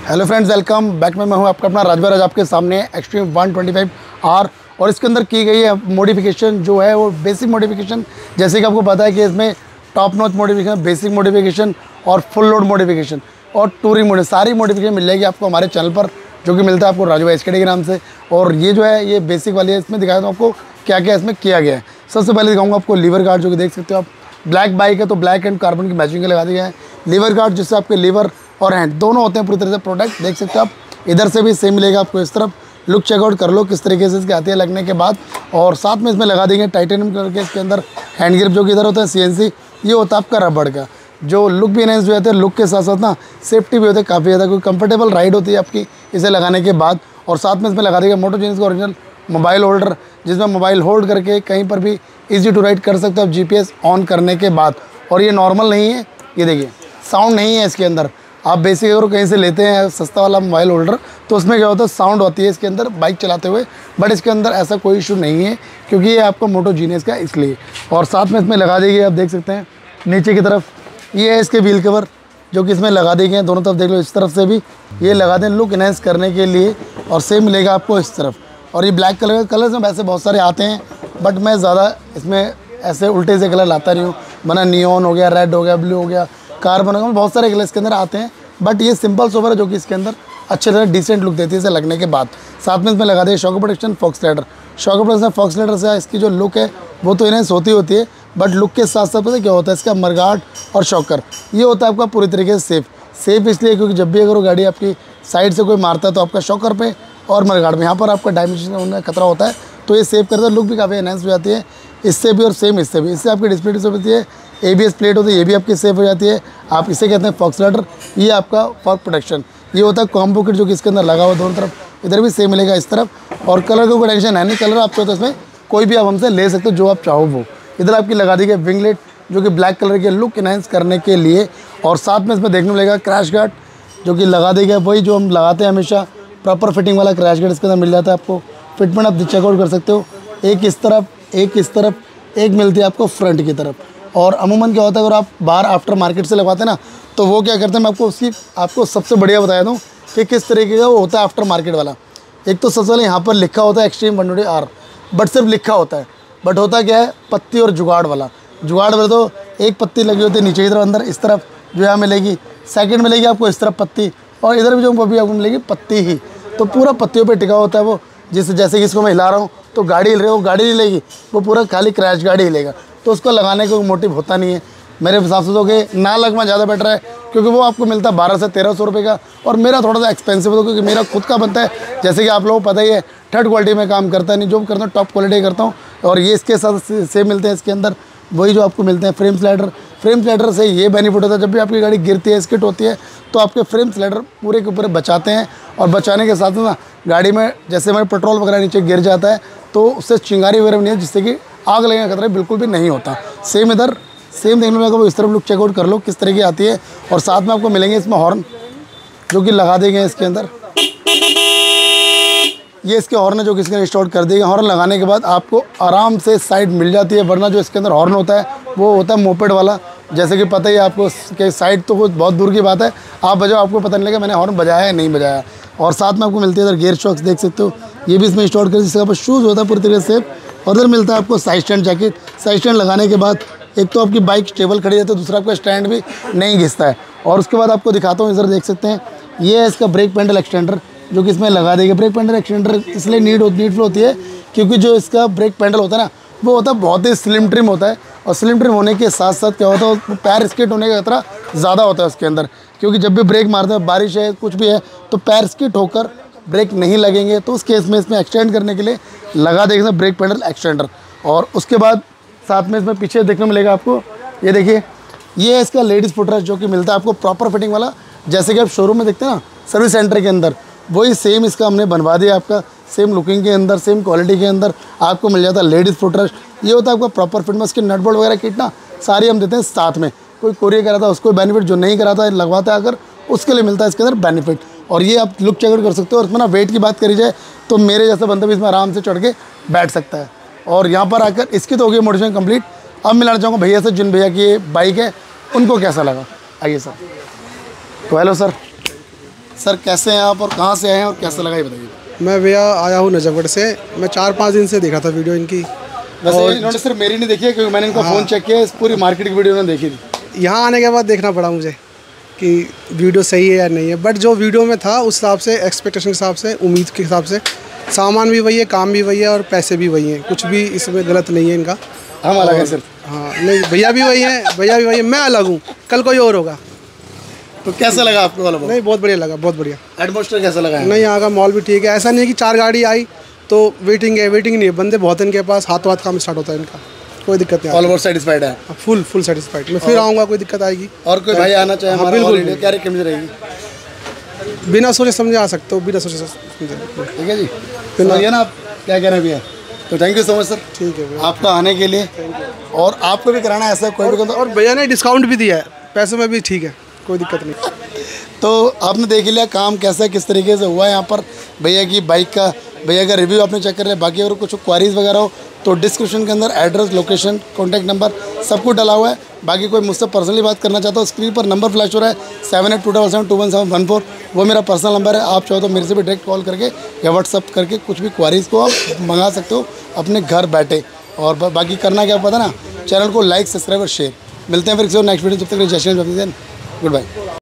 Hello friends, welcome back में मैं हूं आपका अपना राजभर। आज आपके सामने एक्सट्रीम 125R और इसके अंदर की गई है मॉडिफिकेशन जो है वो बेसिक मॉडिफिकेशन। जैसे कि आपको पता है कि इसमें top notch modification, basic modification और फुल लोड मॉडिफिकेशन और टूरिंग मोड सारी मॉडिफिकेशन मिल जाएगी आपको हमारे चैनल पर, जो कि मिलता है आपको राजू एसकेडी के नाम से। और ये जो है ये बेसिक वाली है। इसमें दिखाया था आपको क्या क्या इसमें किया गया है। सबसे पहले दिखाऊंगा आपको लीवर गार्ड, जो कि देख सकते हो आप। ब्लैक बाइक है तो ब्लैक एंड कार्बन की मैचिंग के लगा दिया है लीवर गार्ड, जिससे आपके लीवर और हैंड दोनों होते हैं पूरी तरह से प्रोटेक्ट। देख सकते हो आप, इधर से भी सेम मिलेगा आपको। इस तरफ लुक चेकआउट कर लो किस तरीके से इसकी आती है लगने के बाद। और साथ में इसमें लगा देंगे टाइटेनियम कलर के इसके अंदर हैंड ग्रिप, जो कि इधर होता है CNC, ये होता है आपका रबड़ का। जो लुक भी इनहेंस हो जाते हैं, लुक के साथ साथ ना सेफ्टी भी होती है काफ़ी ज़्यादा, क्योंकि कंफर्टेबल राइड होती है आपकी इसे लगाने के बाद। और साथ में इसमें लगा देंगे मोटो जीन्स का ओरिजिनल मोबाइल होल्डर, जिसमें मोबाइल होल्ड करके कहीं पर भी ईजी टू राइड कर सकते हो आप GPS ऑन करने के बाद। और ये नॉर्मल नहीं है, ये देखिए साउंड नहीं है इसके अंदर। आप बेसिक अगर कहीं से लेते हैं सस्ता वाला मोबाइल होल्डर तो उसमें क्या होता है, साउंड होती है इसके अंदर बाइक चलाते हुए, बट इसके अंदर ऐसा कोई इशू नहीं है क्योंकि ये आपका मोटो जीनियस का इसलिए। और साथ में इसमें लगा देंगे, आप देख सकते हैं नीचे की तरफ ये है इसके व्हील कवर, जो कि इसमें लगा देंगे दोनों तरफ। देख लो इस तरफ से भी ये लगा दें लुक इनहेंस करने के लिए, और सेम मिलेगा आपको इस तरफ। और ये ब्लैक कलर कलर्स में वैसे बहुत सारे आते हैं, बट मैं ज़्यादा इसमें ऐसे उल्टे से कलर लाता नहीं हूँ। बना नियॉन हो गया, रेड हो गया, ब्लू हो गया, कार्बन हो गया, बहुत सारे कलर इसके अंदर आते हैं। बट ये सिंपल सोबर है जो कि इसके अंदर अच्छे तरह डिसेंट लुक देती है इसे लगने के बाद। साथ में इसमें लगा दिए शॉक प्रोटेक्शन फॉक्स लाइडर। शॉक प्रोटेक्शन फॉक्स लाइडर से इसकी जो लुक है वो तो इन्हें होती है, बट लुक के साथ साथ पता क्या होता है, इसका मरगार्ड और शॉकर ये होता है आपका पूरी तरीके से सेफ इसलिए क्योंकि जब भी अगर वो गाड़ी आपकी साइड से कोई मारता है तो आपका शॉकर पे और मरगार्ड में यहाँ पर आपका डायमेंशन का खतरा होता है, तो ये सेव करता है। लुक भी काफ़ी एनहांस हो जाती है इससे भी और सेम इससे भी। इससे आपकी डिस्प्ले सेफ होती है, ABS प्लेट होती है, ये भी आपकी सेफ हो जाती है। आप इसे कहते हैं फॉक्स लाइडर। ये आपका फॉग प्रोटेक्शन, ये होता है कॉम्बो किट जो कि इसके अंदर लगा हुआ दोनों तरफ। इधर भी सेम मिलेगा इस तरफ। और कलर का कोई टेंशन है नहीं, कलर आप चाहो तो इसमें कोई भी आप हमसे ले सकते हो जो आप चाहो वो। इधर आपकी लगा दी गई विंगलेट, जो कि ब्लैक कलर के लुक इनहेंस करने के लिए। और साथ में इसमें देखने मिलेगा क्रैश गार्ड, जो कि लगा देगा वही जो हम लगाते हैं हमेशा, प्रॉपर फिटिंग वाला क्रैश गार्ड इसके अंदर मिल जाता है आपको। फिटमेंट आप चेकआउट कर सकते हो, एक इस तरफ, एक इस तरफ, एक मिलती है आपको फ्रंट की तरफ। और अमूमन क्या होता है अगर आप बाहर आफ्टर मार्केट से लगवाते हैं ना, तो वो क्या करते हैं, मैं आपको सबसे बढ़िया बता दूँ कि किस तरीके का वो होता है आफ्टर मार्केट वाला। एक तो सबसे पहले यहाँ पर लिखा होता है एक्सट्रीम 120R, बट सिर्फ लिखा होता है, बट होता क्या है पत्ती और जुगाड़ वाला। जुगाड़ वाले तो एक पत्ती लगी होती है नीचे की तरफ, अंदर इस तरफ जो यहाँ मिलेगी, सेकंड मिलेगी आपको इस तरफ पत्ती, और इधर भी जो अभी आपको मिलेगी पत्ती ही। तो पूरा पत्तियों पे टिका होता है वो, जैसे कि इसको मैं हिला रहा हूँ तो गाड़ी हिल रही है, वो गाड़ी नहीं लेगी, वो पूरा खाली क्रैश गाड़ी हिलेगा। तो उसको लगाने का कोई मोटिव होता नहीं है मेरे हिसाब से। तो कि ना लगना ज़्यादा बेटर है, क्योंकि वो आपको मिलता है 1200 से 1300 रुपये का, और मेरा थोड़ा सा एक्सपेंसिव है क्योंकि मेरा खुद का बनता है। जैसे कि आप लोगों को पता ही है, थर्ड क्वालिटी में काम करता है, नहीं जो करता हूँ टॉप क्वालिटी करता हूँ। और ये इसके साथ सेम मिलते हैं इसके अंदर वही जो आपको मिलते हैं फ्रेम स्लाइडर। फ्रेम स्लाइडर से ये बेनिफिट होता है, जब भी आपकी गाड़ी गिरती है स्किट होती है तो आपके फ्रेम स्लाइडर पूरे के पूरे बचाते हैं। और बचाने के साथ ना गाड़ी में जैसे हमारे पेट्रोल वगैरह नीचे गिर जाता है तो उससे चिंगारी वगैरह नहीं है, जिससे कि आग लगने का खतरा बिल्कुल भी नहीं होता। सेम इधर सेम देखने में इस तरफ लुक चेकआउट कर लो किस तरह की आती है। और साथ में आपको मिलेंगे इसमें हॉर्न, जो कि लगा देंगे इसके अंदर। ये इसके हॉर्न है जो कि इसके इंस्टॉल कर देंगे। हॉर्न लगाने के बाद आपको आराम से साइड मिल जाती है, वरना जो इसके अंदर हॉर्न होता है वो होता है मोपेड वाला। जैसे कि पता ही आपको कि साइड तो कुछ बहुत दूर की बात है, आप बजाओ आपको पता नहीं लगा मैंने हॉर्न बजाया है नहीं बजाया। और साथ में आपको मिलती है इधर गियर शॉक्स, देख सकते हो ये भी इसमें इंस्टॉल कर, जिसका शूज़ होता है पूरी तरीके से। और इधर मिलता है आपको side stand jacket. Side stand लगाने के बाद एक तो आपकी बाइक स्टेबल खड़ी रहती है, दूसरा आपका स्टैंड भी नहीं घिसता है। और उसके बाद आपको दिखाता हूँ, इधर देख सकते हैं ये है इसका ब्रेक पैडल एक्सटेंडर, जो कि इसमें लगा देगा। ब्रेक पैडल एक्सटेंडर इसलिए नीडफुल होती है क्योंकि जो इसका ब्रेक पैडल होता है ना, वो होता है बहुत ही स्लिम ट्रिम होता है। और स्लिम ट्रिम होने के साथ साथ क्या होता है, पैर स्किट होने का खतरा ज़्यादा होता है उसके अंदर, क्योंकि जब भी ब्रेक मारते हैं, बारिश है कुछ भी है, तो पैर स्किट होकर ब्रेक नहीं लगेंगे। तो उस केस में इसमें एक्सटेंड करने के लिए लगा देगा ब्रेक पैडल एक्सटेंडर। और उसके बाद साथ में इसमें पीछे देखने मिलेगा आपको, ये देखिए ये है इसका लेडीज़ फुटरेस्ट, जो कि मिलता है आपको प्रॉपर फिटिंग वाला। जैसे कि आप शोरूम में देखते हैं ना सर्विस सेंटर के अंदर, वही सेम इसका हमने बनवा दिया आपका, सेम लुकिंग के अंदर, सेम क्वालिटी के अंदर आपको मिल जाता है लेडीज़ फुटरेस्ट। ये होता है आपका प्रॉपर फिट में। इसके नट बोल्ट वगैरह किट ना सारी हम देते हैं साथ में। कोई कोरियर कराता है उसको बेनिफिट, जो नहीं कराता है लगवाता है अगर, उसके लिए मिलता है इसके अंदर बेनिफिट। और ये आप लुक चेकआउट कर सकते हो। और इसमें ना वेट की बात करी जाए तो मेरे जैसा बंदा भी इसमें आराम से चढ़ के बैठ सकता है। और यहाँ पर आकर इसकी तो हो गई मॉडिफिकेशन कंप्लीट। अब मिलाना चाहूँगा भैया से, जिन भैया की ये बाइक है उनको कैसा लगा। आइए सर। तो हेलो सर, सर कैसे हैं आप और कहाँ से आए हैं और कैसा लगा ये बताइए। मैं भैया आया हूँ नजफगढ़ से। मैं 4-5 दिन से देखा था वीडियो इनकी। वैसे और इन्होंने सिर्फ मेरी नहीं देखी है, क्योंकि मैंने इनका फ़ोन चेक किया, इस पूरी मार्केट की वीडियो उन्होंने देखी थी। यहाँ आने के बाद देखना पड़ा मुझे कि वीडियो सही है या नहीं है। बट जो वीडियो में था उस हिसाब से, एक्सपेक्टेशन के हिसाब से, उम्मीद के हिसाब से, सामान भी वही है, काम भी वही है और पैसे भी वही हैं। कुछ भी इसमें गलत नहीं है इनका। हम अलग हैं सिर्फ। हाँ नहीं, भैया भी वही हैं, भैया भी वही है, मैं अलग हूँ, कल कोई और होगा। तो कैसा लगा आपको वाला? नहीं बहुत बढ़िया लगा, बहुत बढ़िया। एटमॉस्फेयर कैसा लगा? नहीं यहाँ का मॉल भी ठीक है। ऐसा नहीं है कि 4 गाड़ी आई तो वेटिंग है, वेटिंग नहीं है, बंदे बहुत हैं इनके पास, हाथों हाथ काम स्टार्ट होता है इनका, कोई दिक्कत नहीं। ऑल ओवर सेटिस्फाइड है? Full satisfied. मैं फिर आऊँगा, कोई दिक्कत आएगी और कोई भाई आना चाहे हमारा, बिल्कुल क्या रिकमेंड रहेगी? बिना सोचे समझे आ सकते हो, बिना सोचे समझे। ठीक है जी, सुनिए ना आप क्या कह रहे हैं भैया। तो thank you so much sir, ठीक है भैया, आपका आने के लिए। और आपको भी कराना है ऐसा कोई भी? और भैया ने डिस्काउंट भी दिया है, पैसे में भी ठीक है, कोई दिक्कत नहीं। तो आपने देख लिया काम कैसा है, किस तरीके से हुआ है यहाँ पर। भैया की बाइक का, भैया का रिव्यू आपने चेक कर लिया। बाकी अगर कुछ क्वारीज वगैरह हो तो डिस्क्रिप्शन के अंदर एड्रेस, लोकेशन, कॉन्टैक्ट नंबर सब कुछ डला हुआ है। बाकी कोई मुझसे पर्सनली बात करना चाहता हो, स्क्रीन पर नंबर फ्लैश हो रहा है 7827721714, वो मेरा पर्सनल नंबर है। आप चाहो तो मेरे से भी डायरेक्ट कॉल करके या व्हाट्सअप करके कुछ भी क्वारीज़ को आप मंगा सकते हो अपने घर बैठे। और बाकी करना क्या पता ना, चैनल को लाइक, सब्सक्राइब और शेयर। मिलते हैं फिर किसी और नेक्स्ट वीडियो। जब तक जय श्री राम, गुड बाय।